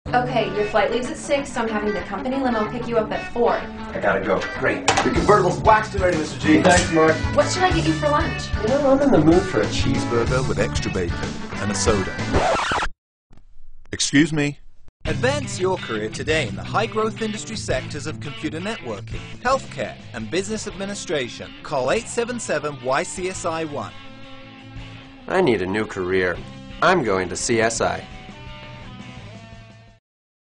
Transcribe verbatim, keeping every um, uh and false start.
Okay, your flight leaves at six, so I'm having the company limo pick you up at four. I gotta go. Great. Your convertible's waxed and ready, Mister G. Thanks, Mark. What should I get you for lunch? You know, I'm in the mood for a cheese. Cheeseburger with extra bacon and a soda. Excuse me? Advance your career today in the high-growth industry sectors of computer networking, healthcare, and business administration. Call eight seven seven Y C S I one. I need a new career. I'm going to C S I.